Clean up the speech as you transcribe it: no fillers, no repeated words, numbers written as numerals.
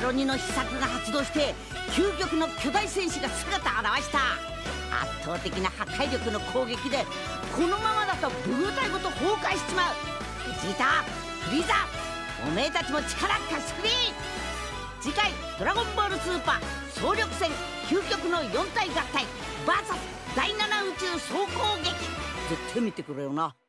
ロ2の秘策が発動して究極の巨大戦士が姿を現した。圧倒的な破壊力の攻撃でこのままだとブルー体ごと崩壊しちまう。ベジータ、フリーザ、おめえたちも力貸してくれ。次回「ドラゴンボールスーパー総力戦究極の4体合体 VS 第7宇宙総攻撃」絶対見てくれよな。